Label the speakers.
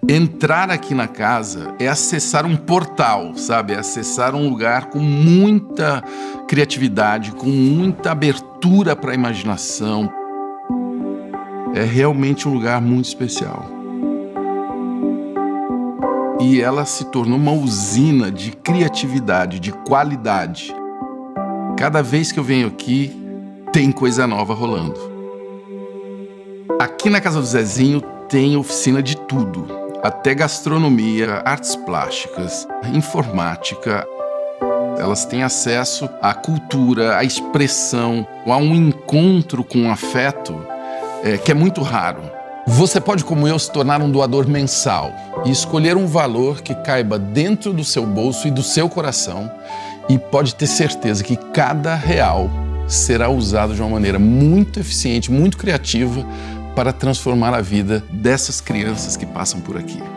Speaker 1: Entrar aqui na casa é acessar um portal, sabe? É acessar um lugar com muita criatividade, com muita abertura para a imaginação. É realmente um lugar muito especial. E ela se tornou uma usina de criatividade, de qualidade. Cada vez que eu venho aqui, tem coisa nova rolando. Aqui na casa do Zezinho tem oficina de tudo. Até gastronomia, artes plásticas, informática. Elas têm acesso à cultura, à expressão, a um encontro com afeto que é muito raro. Você pode, como eu, se tornar um doador mensal e escolher um valor que caiba dentro do seu bolso e do seu coração, e pode ter certeza que cada real será usado de uma maneira muito eficiente, muito criativa, para transformar a vida dessas crianças que passam por aqui.